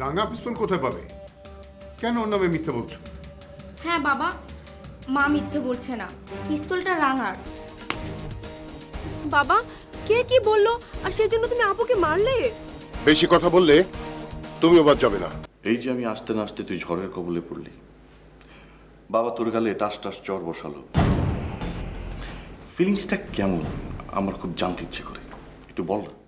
ভাঙা পিস্তল কোথায় পাবে? কেন ওর নামে মিথ্যে বলছো? হ্যাঁ বাবা, মা মিথ্যে বলছে না, পিস্তলটা রাঙার। বাবা, কে কি বললো আর সেজন্য তুমি আপুকে মারলে? বেশি কথা বললে তুমিও বাদ যাবে না। এই যে আমি আসতে না আসতে তুই ঝড়ের কবলে পড়লি, বাবা তোর গালে টাস টাস চর বসালো, ফিলিংসটা কেমন আমার খুব জানতে ইচ্ছে করে, একটু বল না।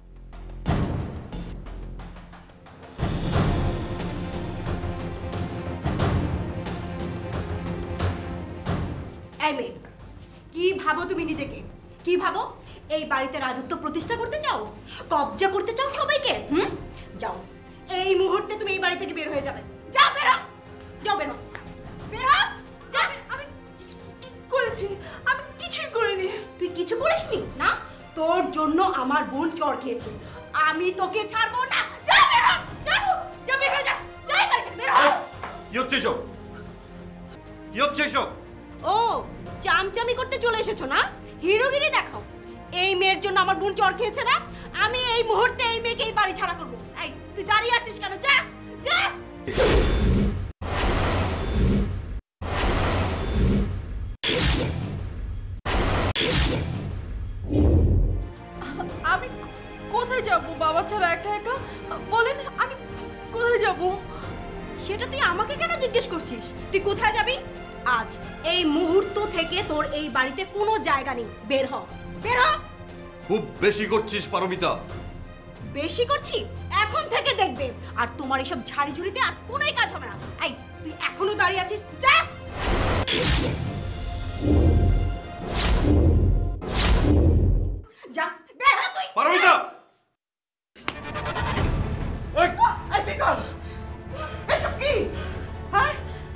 এই মেয়ে, কি ভাবো তুমি নিজেকে? কি ভাবো এই বাড়িতে রাজত্ব প্রতিষ্ঠা করতে চাও, কবজা করতে চাও সবাইকে? যাও, এই মুহূর্তে তুমি এই বাড়ি থেকে বের হয়ে যাবে। যাও, বেরো, যাও, বেরো, বেরো, যাও। আমি কি করেছি? আমি কিছুই করিনি। তুই কিছু করিসনি না? তোর জন্য আমার বোন চড় খেয়েছে, আমি তোকে ছাড়বো না। যাও, বেরো, যাও, যাও, বের হয়ে যাও, যাই বাড়ি থেকে বের হও। কি হচ্ছে এসব? কি হচ্ছে এসব? ও, চামচামি করতে চলে এসেছো না? হিরোগিরি দেখাও। এই মেয়ের জন্য আমার বোন চড় খেয়েছে না? আমি এই মুহূর্তে এই মেয়েকে এই বাড়ি ছাড়া করবো। এই, তুই দাঁড়িয়ে আছিস কেন? যা, যা। আমি কোথায় যাব বাবা ছাড়া একা একা? বলেন, আমি কোথায় যাব? সেটা তুই আমাকে কেন জিজ্ঞেস করছিস? তুই কোথায় যাবি? আজ এই মুহূর্ত থেকে তোর এই বাড়িতে কোনো জায়গা নেই। বের হ, বের হ। খুব বেশি করছিস পারমিতা। বেশি করছি? এখন থেকে দেখবে। আর তোমার এসব ঝাড়ি ঝুড়িতে আর কোনোই কাজ হবে না। এই, তুই এখনো দাঁড়িয়ে আছিস? যা। যা, বের হ তুই। পারমিতা! এই, এই বিকল, এসব কি? হ্যাঁ?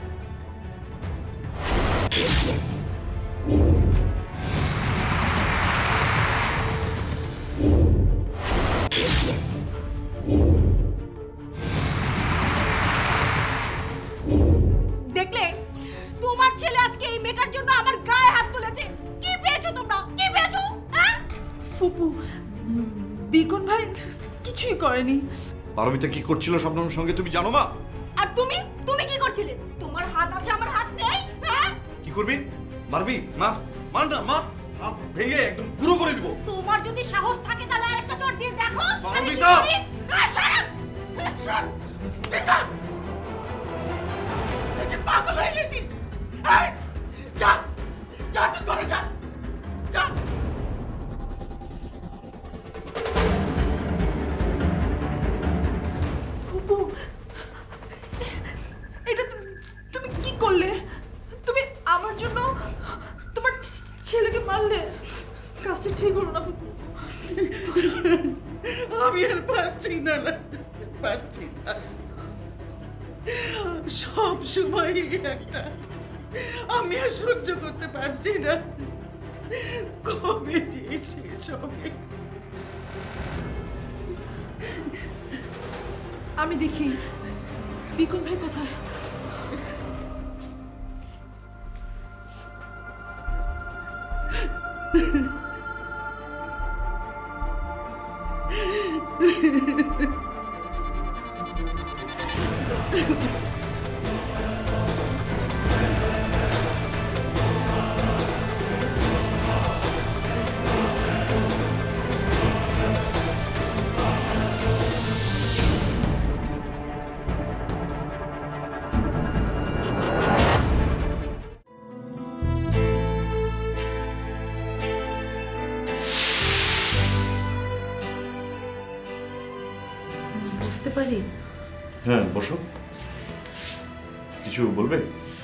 দেখলে, তোমার ছেলে আজকে এই মেয়েটার জন্য আমার গায়ে হাত তুলেছে। কি পেয়েছো তোমরা? কি পেয়েছো? হ্যাঁ? ফুপু, বিকন ভাই কিছুই করেনি। পারমিতা কি করছিল শবনমের সঙ্গে তুমি জানো মা? আর তুমি তুমি কি করছিলে? তোমার হাত আছে, আমার হাত নেই। হ্যাঁ? কি করবি? মারবি? মার, মার না, মার, হাত ভেঙে একদম পুরো করে দিব। তোমার যদি সাহস থাকে তাহলে আরেকটা চড় দিয়ে দেখো। পারমিতা! পাগল হয়ে গেছিস? যা, যা, তুই ঘরে যা, যা। ফুপু, এটা তুমি কি করলে? তুমি আমার জন্য তোমার ছেলেকে মারলে। কাজটা ঠিক হলো না ফুপু। আমি আর পারছি না, পারছি না। সব সময় একটা, আমি আর সহ্য করতে পারছি না। কবে যে শেষ হবে? আমি দেখি বিকন ভাই কোথায়। বুঝতে পারি। হ্যাঁ, বসো। কিছু বলবে?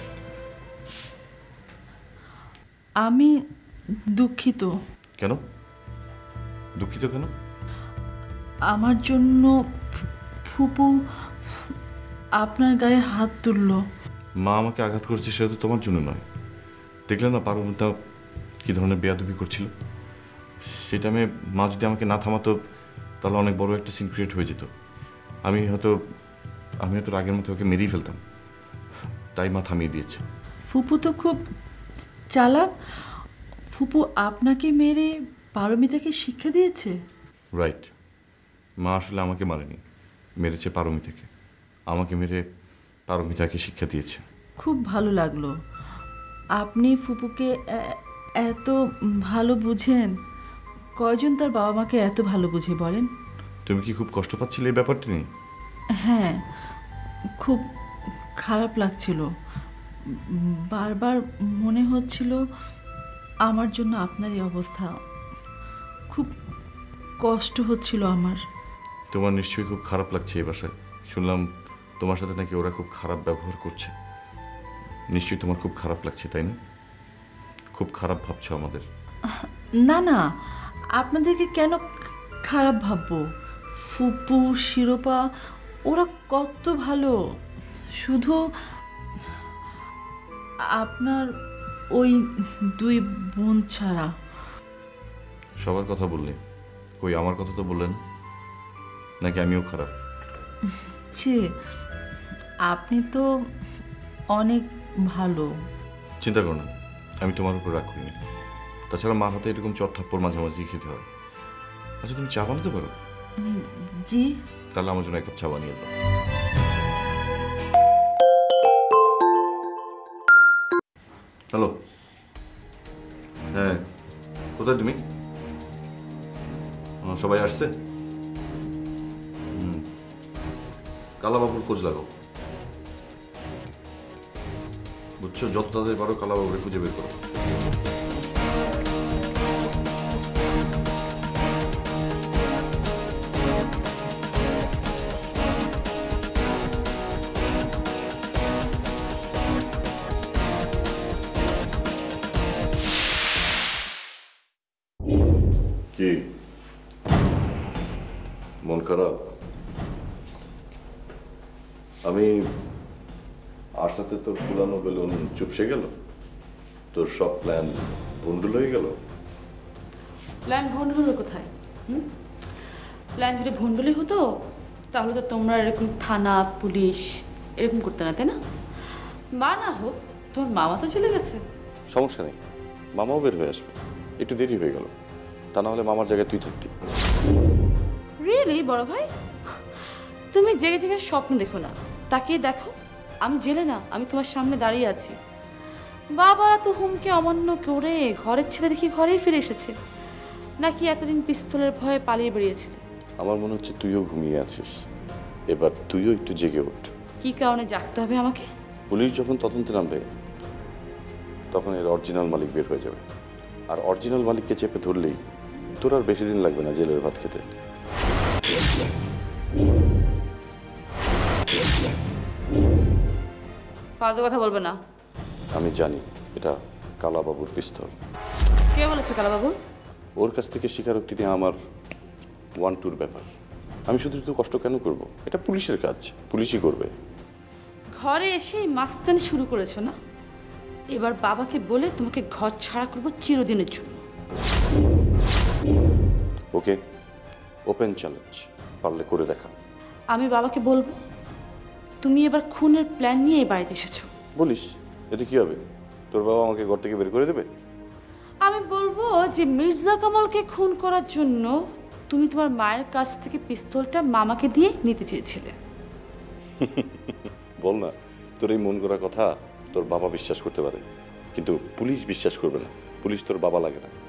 আমি দুঃখিত। কেন দুঃখিত? কেন? আমার জন্য ফুপু আপনার গায়ে হাত তুললো। মা আমাকে আঘাত করেছে, সেটা তো তোমার জন্য নয়। দেখলে না পারমিতা কি ধরনের বেয়াদবি করছিল। সেটা মা যদি আমাকে না থামাতো তাহলে অনেক বড় একটা সিন ক্রিয়েট হয়ে যেত। আমি হয়তো রাগের মতো ওকে মেরেই ফেলতাম। তাই মা থামিয়ে দিয়েছে। ফুপু তো খুব চালাক। ফুপু আপনাকে মেরে পারমিতাকে শিক্ষা দিয়েছে। রাইট, মা আসলে আমাকে মারেনি, মেরেছে পারমিতাকে। আমাকে মেরে পারমিতাকে শিক্ষা দিয়েছে। খুব ভালো লাগলো। আপনি ফুপুকে এত ভালো বুঝেন। কয়জন তার বাবা মাকে এত ভালো বুঝে বলেন? তুমি কি খুব কষ্ট পাচ্ছিলে এই ব্যাপারটি নিয়ে? হ্যাঁ, খুব খারাপ লাগছিল। বারবার মনে হচ্ছিল আমার জন্য আপনার এই অবস্থা। খুব কষ্ট হচ্ছিল আমার। তোমার নিশ্চয়ই খুব খারাপ লাগছে এই বাসায়। শুনলাম তোমার সাথে নাকি ওরা খুব খারাপ ব্যবহার করছে। নিশ্চয়ই তোমার খুব খারাপ লাগছে, তাই না? খুব খারাপ ভাবছো আমাদের। না না, আপনাদেরকে কেন খারাপ ভাববো? ফুপু, শিরোপা ওরা কত ভালো। শুধু আপনার ওই 2 বোন ছাড়া। সবার কথা বললে, কই আমার কথা তো বললেন? নাকি আমিও খারাপ? ছি, আপনি তো অনেক ভালো। চিন্তা করো না, আমি তোমার উপর রাগ করিনি। তাছাড়া মার হাতে এরকম চট থাপ্পড় মাঝামাঝি খেতে হয়। আচ্ছা, তুমি চা বানাতে পারো? জি। তাহলে আমার জন্য এক কাপ চা বানিয়ে দাও। হ্যালো, হ্যাঁ, কোথায় তুমি? সবাই আসছে? কালাবাবুর খোঁজ লাগাও, বুঝছো? যত তাদের পারো কালাবাবুরে খুঁজে বের করো। কি মন খারাপ? আমি আসাতে তোর পুরানো বেলুন চুপসে গেল, তোর সব প্ল্যান ভণ্ডুল হয়ে গেল। প্ল্যান ভণ্ডুল হলো কোথায়? প্ল্যান যদি ভণ্ডুলই হতো তাহলে তো তোমরা এরকম থানা পুলিশ এরকম করতে না, তাই না? মা না হোক, তোমার মামা তো চলে গেছে। সমস্যা নেই, মামাও বের হয়ে আসবে। একটু দেরি হয়ে গেল, তা না হলে মামার জায়গায় তুই থাকতি। রিয়েলি বড় ভাই, তুমি জেগে জেগে স্বপ্ন দেখো না, তাকিয়ে দেখো আমি জেলে না, আমি তোমার সামনে দাঁড়িয়ে আছি। বাবারা তো হুমকে অমান্য করে ঘরের ছেলে দেখি ঘরেই ফিরে এসেছে, নাকি এতদিন পিস্তলের ভয়ে পালিয়ে বেরিয়েছিলে? আমার মনে হচ্ছে তুইও ঘুমিয়ে আছিস, এবার তুইও একটু জেগে ওঠ। কি কারণে জাগতে হবে আমাকে? পুলিশ যখন তদন্তে নামবে তখন এর অরিজিনাল মালিক বের হয়ে যাবে, আর অরিজিনাল মালিককে চেপে ধরলেই তোর আর বেশি দিন লাগবে না জেলের ভাত খেতে। ফালতু কথা বলবে না। আমি জানি এটা কালাবাবুর পিস্তল। কে বলেছে কালাবাবু? ওর কাছ থেকে স্বীকারোক্তি নেওয়া আমার 1-2 ব্যাপার। আমি শুধু শুধু কষ্ট কেন করব? এটা পুলিশের কাজ, পুলিশই করবে। ঘরে এসে মাস্তানি শুরু করেছো না? এবার বাবাকে বলে তোমাকে ঘর ছাড়া করবো চিরদিনের জন্য। ওকে, ওপেন চ্যালেঞ্জ, পারলে করে দেখা। আমি বাবাকে বলবো তুমি এবার খুনের প্ল্যান নিয়ে এই বাড়িতে এসেছো। বলিস, এতে কি হবে? তোর বাবা আমাকে ঘর থেকে বের করে দেবে? আমি বলবো যে মির্জা কামালকে খুন করার জন্য তুমি তোমার মায়ের কাছ থেকে পিস্তলটা মামাকে দিয়ে নিতে চেয়েছিলে। বল না, তোর এই মন করা কথা তোর বাবা বিশ্বাস করতে পারে, কিন্তু পুলিশ বিশ্বাস করবে না। পুলিশ তোর বাবা লাগে না।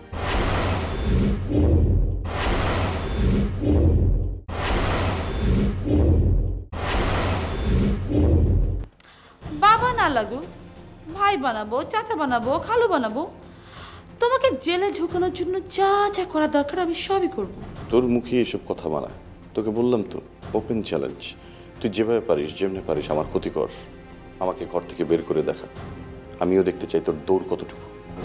বাবা না লাগুক, ভাই বানাবো, চাচা বানাবো, খালু বানাবো, তোমাকে জেলে ঢুকানোর জন্য যা যা করা দরকার আমি সবই করব। তোর মুখে এসব কথা মানায়? তোকে বললাম তো, ওপেন চ্যালেঞ্জ। তুই যেভাবে পারিস, যেমনি পারিস আমার ক্ষতি কর, আমাকে ঘর থেকে বের করে দেখা। আমিও দেখতে চাই তোর দৌড় কতটুকু।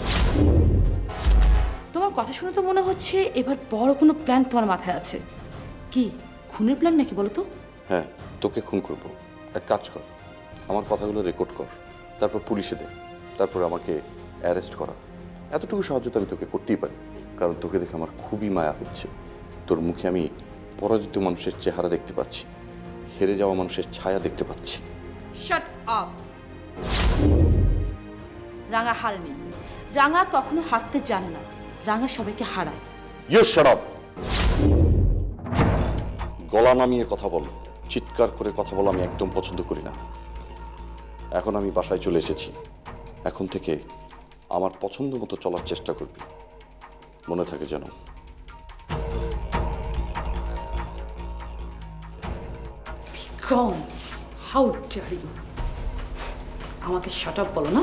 তোমার কথা শুনে তো মনে হচ্ছে এবার বড় কোনো প্ল্যান তোমার মাথায় আছে। কি খুনের প্ল্যান নাকি বলো তো? হ্যাঁ, তোকে খুন করব। এক কাজ কর, আমার কথাগুলো রেকর্ড কর, তারপর পুলিশে দে, তারপর আমাকে অ্যারেস্ট করা। এতটুকু সাহায্য তো আমি তোকে করতেই পারি, কারণ তোকে দেখে আমার খুবই মায়া হচ্ছে। তোর মুখে আমি পরাজিত মানুষের চেহারা দেখতে পাচ্ছি, হেরে যাওয়া মানুষের ছায়া দেখতে পাচ্ছি। Shut up. রাঙা হারেনি, রাঙা কখনো হারতে জানে না, রাঙা সবাইকে হারায়। You shut up. গলা নামিয়ে কথা বল, চিৎকার করে কথা বলা আমি একদম পছন্দ করি না। এখন আমি বাসায় চলে এসেছি, এখন থেকে আমার পছন্দ মতো চলার চেষ্টা করবি, মনে থাকে যেন। Vikram, how dare you! আমাকে শাট আপ বলো না।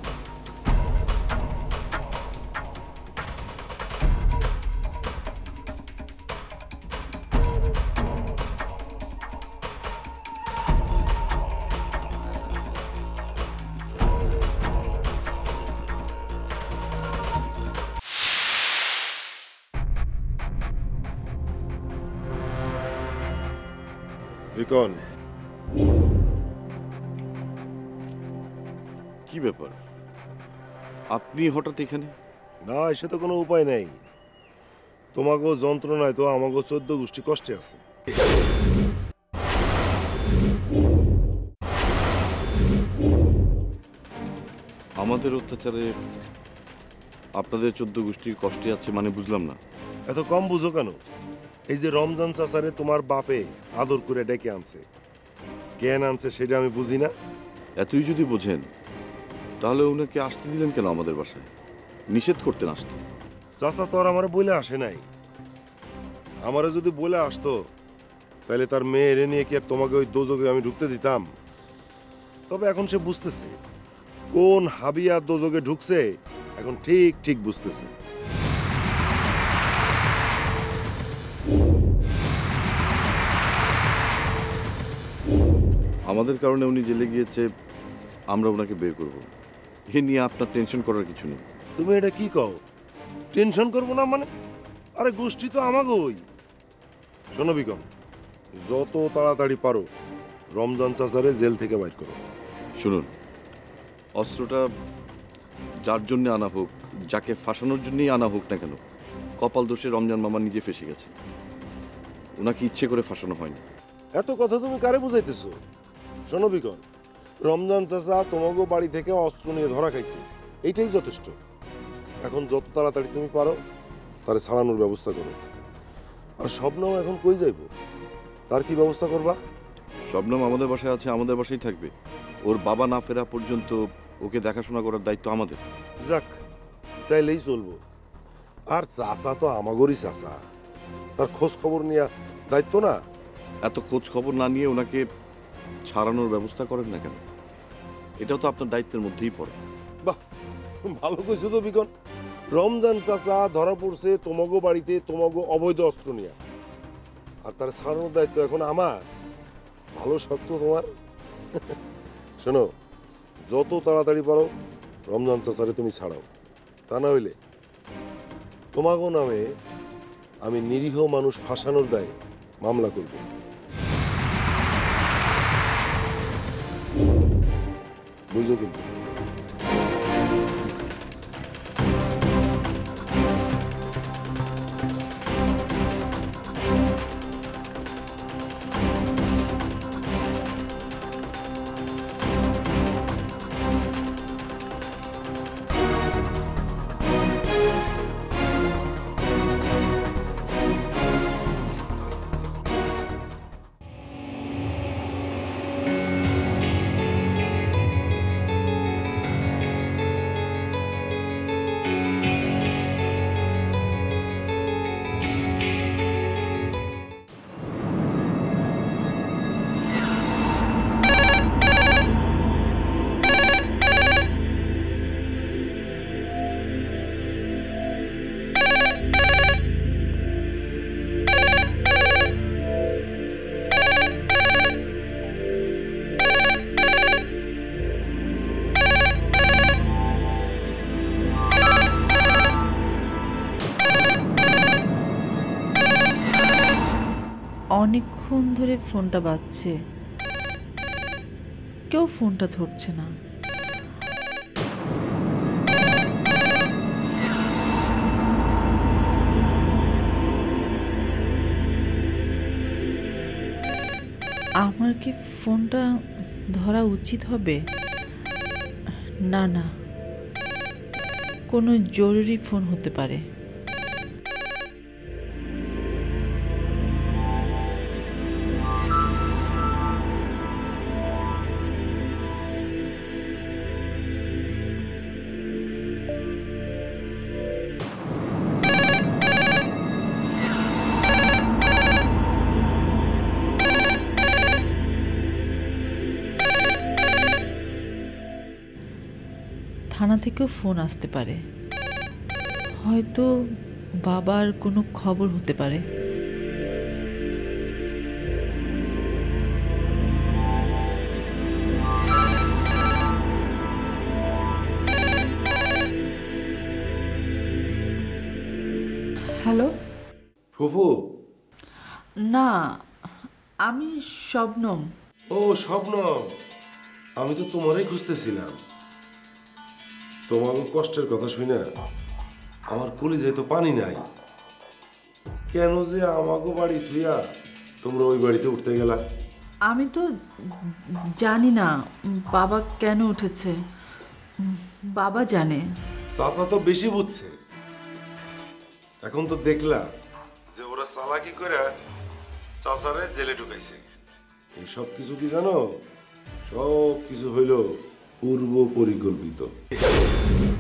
রিকন, কি ব্যাপার, আপনি হঠাৎ এখানে? না, এসে তো কোনো উপায় নাই। তোমাকেও যন্ত্রণায় তো আমাকেও 14 গোষ্ঠী কষ্টে আছে। আমাদের অত্যাচারে আপনাদের 14 গোষ্ঠীর কষ্টে আছে মানে বুঝলাম না। এত কম বুঝো কেন? এই যে রমজান চাচারে তোমার বাপে আদর করে ডেকে আনছে, কেন আনছে সেটা আমি বুঝি না। এতই যদি বোঝেন তাহলে ওনাকে আসতে দিলেন কেন আমাদের বাসায়? নিষেধ করতেন আসতে। চাচা তো আর আমার বলে আসে নাই। আমারে যদি বলে আসতো তাহলে তার মেয়েরে নিয়ে কি আর তোমাকে ওই দোজকে আমি ঢুকতে দিতাম? তবে এখন সে বুঝতেছে কোন হাবিয়া দোজকে ঢুকছে, এখন ঠিক ঠিক বুঝতেছে। আমাদের কারণে উনি জেলে গিয়েছে, আমরা ওনাকে বের করব, এ নিয়ে আপনার টেনশন করার কিছু নেই। তুমি এটা কি কও? টেনশন করবো না মানে? আরে গোষ্ঠী তো আমাগোই। শোনো বিকম, যত তাড়াতাড়ি পারো রমজান চাচারে জেল থেকে বাইর করো। শুনুন, অস্ত্রটা যার জন্য আনা হোক, যাকে ফাঁসানোর জন্যই আনা হোক না কেন, কপাল দোষে রমজান মামা নিজে ফেসে গেছে। ওনাকে ইচ্ছে করে ফাঁসানো হয়নি। এত কথা তুমি কারে বুঝাইতেছো? শোনো বিকম, রমজান চাচা তোমাগো বাড়ি থেকে অস্ত্র নিয়ে ধরা খাইছে, এইটাই যথেষ্ট। এখন যত তাড়াতাড়ি তুমি পারো তারে ছাড়ানোর ব্যবস্থা করো। আর স্বপ্নও এখন কই যাইব, তার কি ব্যবস্থা করবা? শবনম আমাদের বাসায় আছে, আমাদের বাসায় থাকবে। ওর বাবা না ফেরা পর্যন্ত ওকে দেখাশোনা করার দায়িত্ব আমাদের। যাক, তাইলেই চলবো। আর চাচা তো আমাগোরই চাচা, তার খোঁজ খবর নিয়ে দায়িত্ব না? এত খোঁজ খবর না নিয়ে ওনাকে ছাড়ানোর ব্যবস্থা করেন না কেন? এটাও তো আপনার দায়িত্বের মধ্যেই পড়ে। বাহ, ভালো কইছো তো বিকন। রমজান চাচা ধরা পড়ছে তোমাগো বাড়িতে তোমাগো অবৈধ অস্ত্র নিয়ে, আর তার ছাড়ানোর দায়িত্ব এখন আমার। ভালো শক্ত তোমার। শোনো, যত তাড়াতাড়ি পারো রমজান চাচারে তুমি ছাড়াও, তা না হইলে তোমাগো নামে আমি নিরীহ মানুষ ফাঁসানোর দায়ে মামলা করব। বুঝো কিন্তু? অনেকক্ষণ ধরে ফোনটা বাজছে, কেউ ফোনটা ধরছে না। আমার কি ফোনটা ধরা উচিত হবে? না না, কোনো জরুরি ফোন হতে পারে। থানা থেকেও ফোন আসতে পারে, হয়তো বাবার কোনো খবর হতে পারে। হ্যালো, ফুফু। না, আমি শবনম। ও স্বপ্নম, আমি তো তোমারই খুঁজতেছিলাম। তোমার কষ্টের কথা শুনে আমার কলিজায় তো পানি নাই। কেন যে আমাকে বাড়ি থুইয়া তোমরা ওই বাড়িতে উঠতে গেলা? আমি তো জানি না বাবা কেন উঠেছে, বাবা জানে। চাচা তো বেশি বুঝছে। এখন তো দেখলা যে ওরা চালাকি করে চাচারে জেলে ঢুকাইছে। এই সব কিছু কি জানো? সব কিছু হইল পূর্ব পরিকল্পিত।